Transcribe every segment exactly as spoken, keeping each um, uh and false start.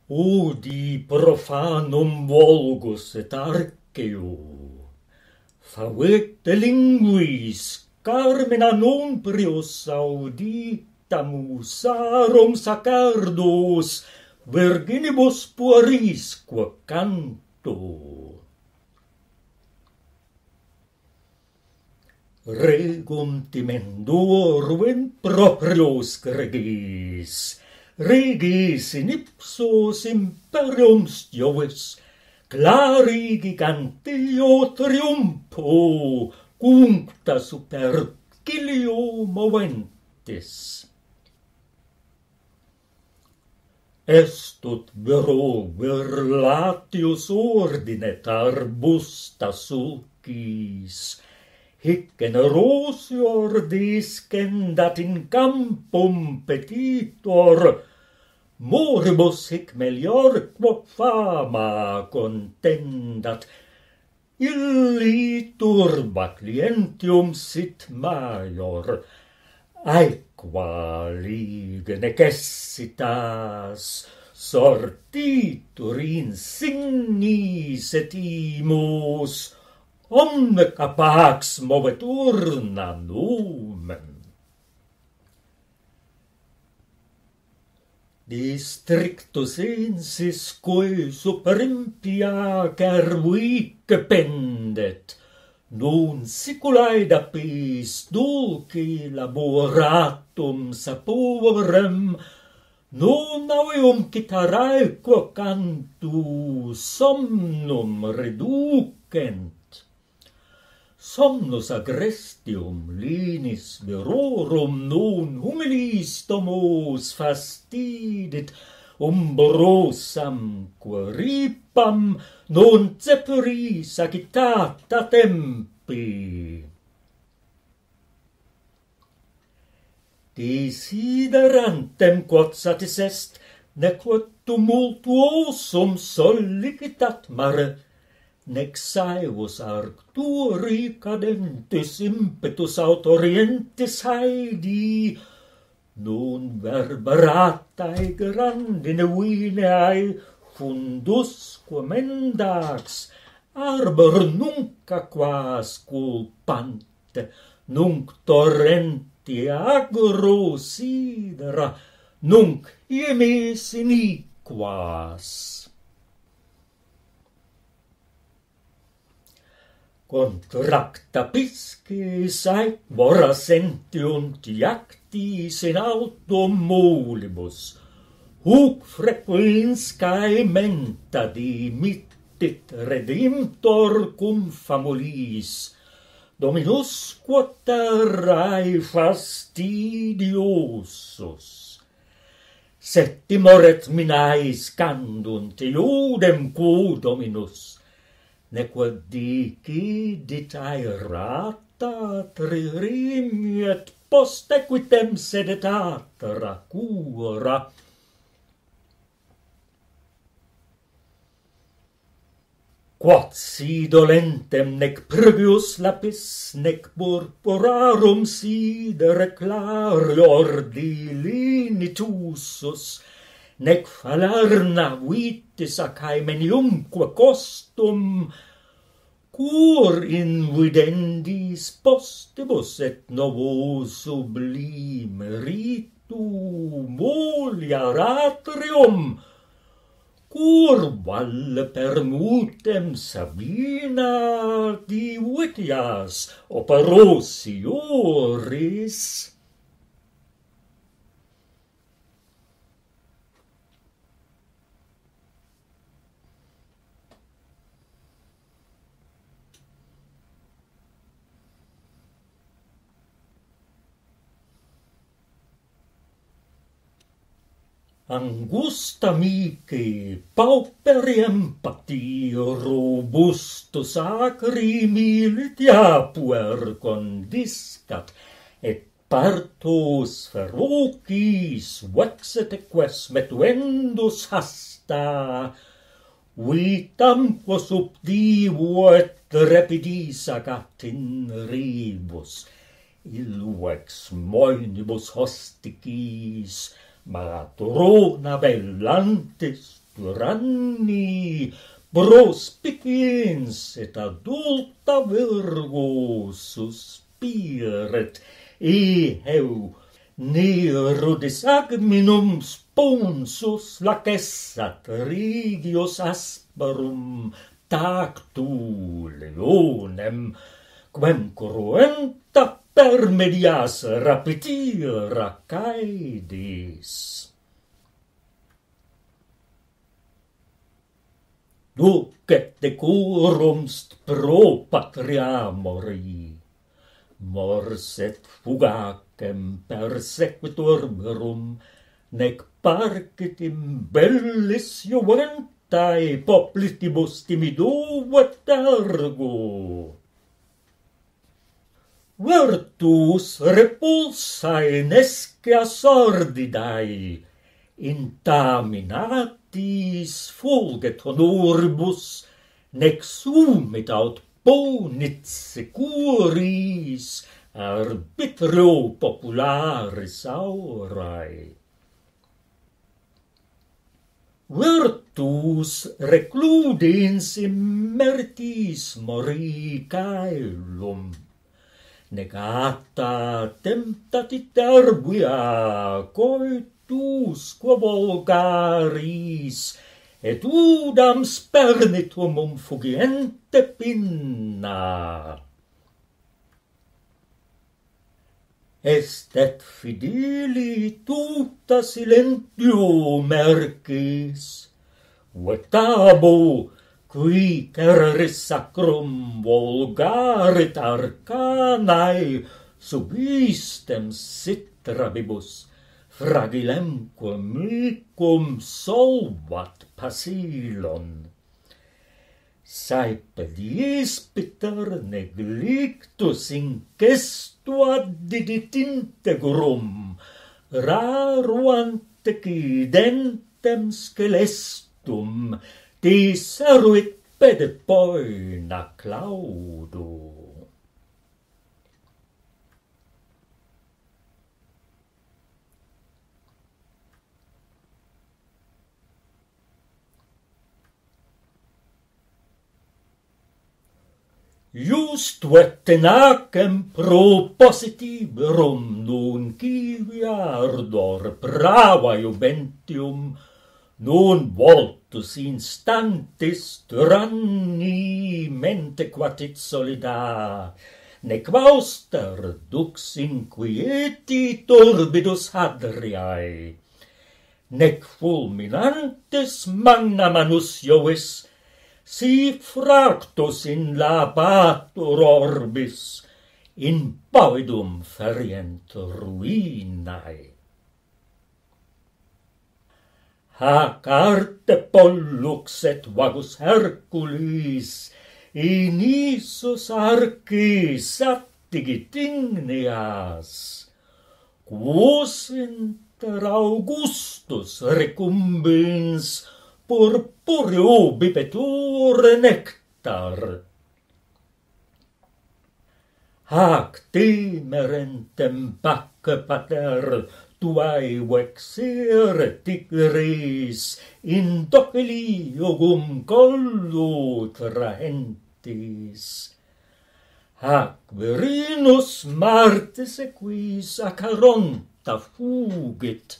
Udi profanum vulgus et arceo, favete linguis, carmina non prius auditamus arum sacerdos, virginibus puerisque canto. Regum timendorum proprios gregis, regis in ipsos imperium stiovis, clari gigantio triumpo, cuncta super Cilio moventis. Estut vero virlatius ordinet arbusta sulcis, hic generosior discendat in campum petitor, moribus hic melior quo fama contendat, illi turba clientium sit maior, aequa ligue necessitas sortitur insignis et imus, omne capax moveturna numen. Districtus ensis quae super impia cervique pendet, non siculae da pis dulci laboratum saporem, non aueum citaraequo cantu somnum reducent. Somnus agrestium linis virorum non humilis domos fastidit, umbrosam queripam non ceperis agitata tempi. Desiderantem quod satis est, nequod tumultuosum sollicitat mare, nec saevus arcturi cadentis impetus aut orientis haedi, non verberatae grandine vineae fundusque mendax, arbor nunca quas culpante, nunc torrenti agro sidera, nunc iemis iniquas. Contracta piscis aequora sentiunt iactis in auto molibus, huc frequens caementa dimittit redemptor cum famulis, dominus quod terrae fastidiosus. Septimor et minae scandunt iudem quo dominus, nequod dicidit aerata tririmi et post equitem sedet atra cura. Quod si dolentem nec previus lapis, nec purpurarum sidere clarior dilinitusus, nec falerna vitis acaemeniumque costum, cur invidendis postibus et novo sublime ritu moliar atrium, cur valle permutem Sabina divitias operosioris. Angusta mihi pauperiem pati robustus acri militia puer condiscat, et partus ferocis vexet eques metuendus hasta, vitam quo subdivo et repidis agat in ribus, illuex moenibus hosticis, Matrona bellantis tyranni, prospiciens et adulta virgo suspiret, eheu nerudis agminum sponsus lacessat regios asperum tactu leonem, quem cruenta per medias rapitira caedis. Duc et decurumst pro patria mori, mors et fugacem persequitur verum, nec parcit in bellis juventae poplitibus timiduet ergo. Virtus repulsae nescia sordidae, intaminatis fulget honoribus, nec sumit aut ponit securis arbitrio popularis aurae. Virtus recludens immeritis mori caelum, negata temptatit erbuia coitus quo volgaris, et udam spernitum fugiente pinna. Est et fideli tuta silentio mercis, vetabo qui ceris sacrum volgarit arcanae subistem citrabibus fragilemque micum solvat pasilon. Saepe diespiter neglictus incestuat didit integrum, raruante quidentem scelestum, diseruit pede poena claudo. Just vettenacem propositiverum nun civiardor brava juventium, nun voltus instantis tyranni mente quatit solida, nec vauster dux inquieti turbidus hadriae, nec fulminantes magna manus Jovis, si fractus in labatur orbis, in pavidum ferient ruinae. Hac arte pollux et vagus Hercules, in isus arcis attigit igneas, quos inter Augustus recumbens purpureo bibetur nectar. Hac timerentem bacche pater tuae vexere tigris in dociliogum collu trahentis. Hac virinus Martes equis a Caronta fugit,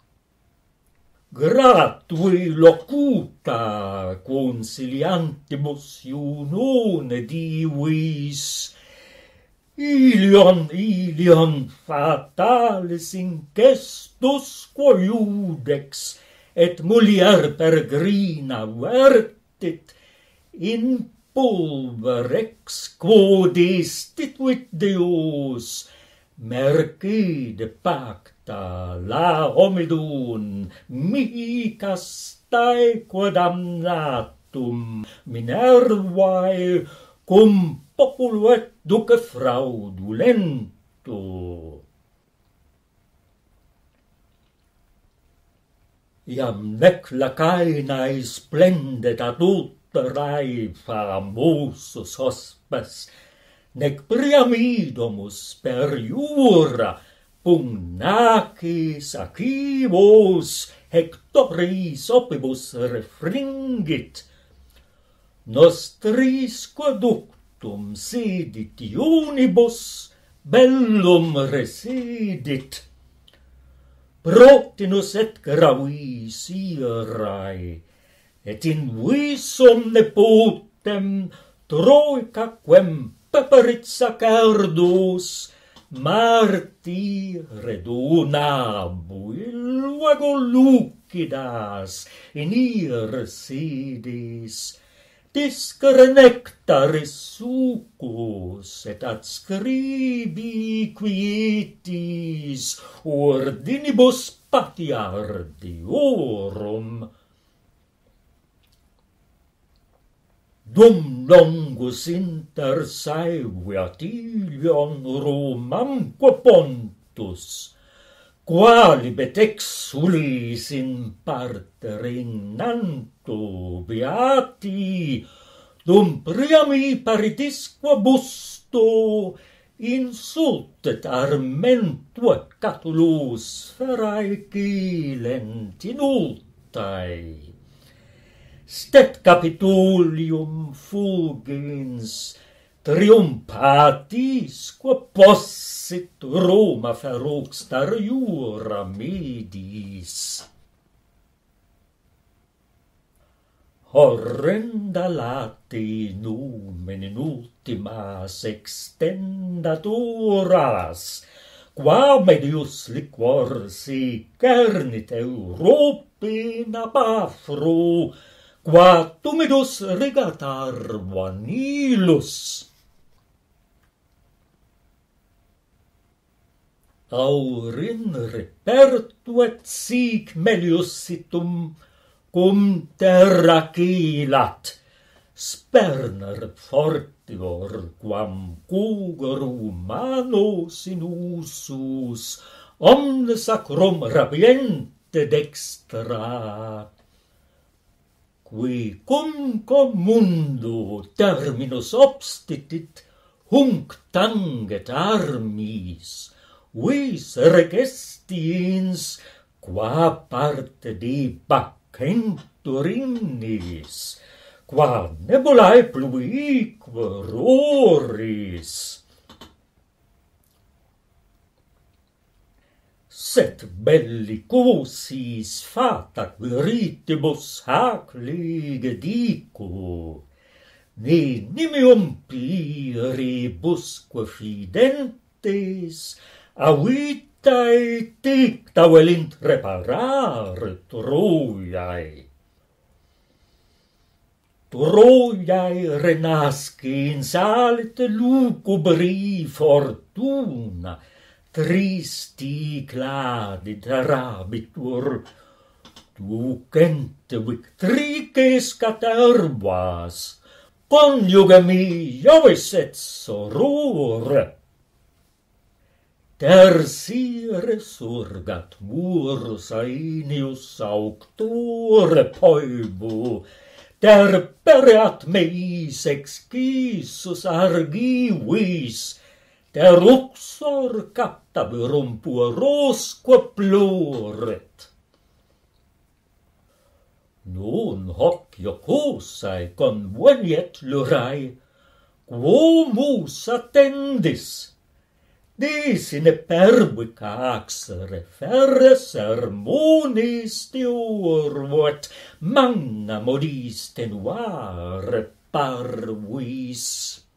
gratui locuta consiliantibus iunone divis, Ilion, Ilion fatalis incestus quo iudex et mulier peregrina vertit in pulverex quo destituit Deus mercede pacta la homidun mihi castae quo damnatum Minervae cum populuet duce fraudulento. Iam nec lacaenae splendet adulterae famosus hospes, nec Priamidomus per iura pugnacis acivos hectoris opibus refringit, nostrisque ductum sedit iunibus bellum residit, protinus et gravis irae, et in visum nepotem troica quem peperitsa cardus marti redunabuit luego lucidas in ir sidis, discere nectaris succus et adscribi quietis ordinibus patiardiorum. Dum longus inter saeviat Ilion Romamque Pontus, qualibet exulis in parte regnanto beati, dum priami paritisque busto insultet armentua Catulus ferae cilent inultae. Stet Capitulium fugens triumphatis quo possit Roma ferox tariura medis. Horrenda late numen in ultimas extendat horas, qua medius liquor si cernit Europe nabafro, qua tumidus regatar vanilus. Aurin repertuet sic melius situm, cum terra cilat, sperner fortior quam cugoru manos in usus, omne sacrum rapiente dextra, qui cum commundo terminus obstitit, hunc tanget armis, vis regestiens, qua parte dibac centurinis, qua nebulae pluique roris. Set bellicosis fata quiritibus hac lege dico, ne nimium pluribusque fidentes, avitae dicta velint reparare Troiae. Troiae renascens alte lucubri fortuna, tristi cladit rabitur, ducente victrices catervas, conjugami Jovis et sorore. Tertiare surgat murs aenius auctore poibu, terpereat meis excisus argivis, ter uxor captaverum puerosque pluret. Nun hoc jocosae conveniet lurae, quo mus attendis, dis in pervica axere ferre sermonis diurvuet, magna modis tenuare parvis.